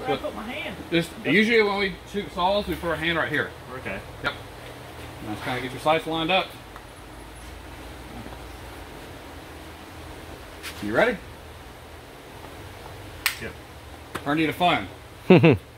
Where do I put my hand? Just usually when we shoot saws, we put our hand right here. Okay. Yep. Now just kind of get your sights lined up. You ready? Yep. Turn you to fun.